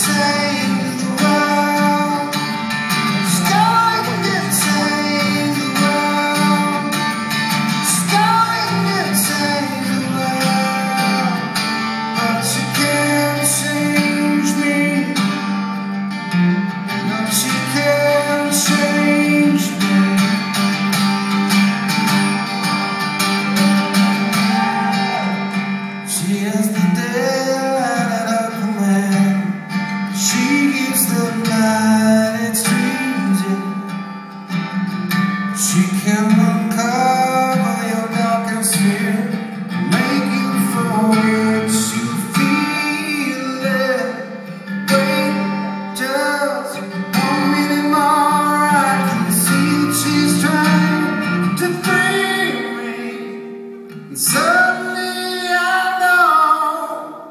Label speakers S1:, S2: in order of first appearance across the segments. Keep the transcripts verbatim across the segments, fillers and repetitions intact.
S1: She can uncover your darkest fear, make you forget you feel it. Wait just one minute more, I can see that she's trying to free me. And suddenly I know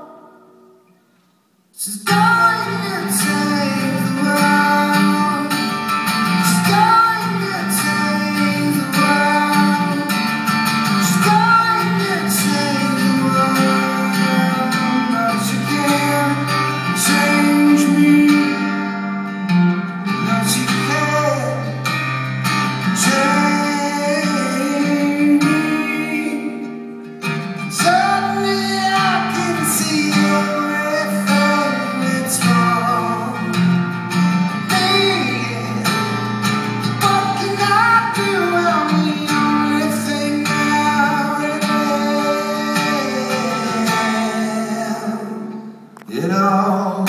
S1: she's going to take the world. She's going to take the world. She's going to take the world. But she can't change me. No, she can't change me. Suddenly I can see everything that's wrong. Me, what can I do? I'm the only thing now that I am. It all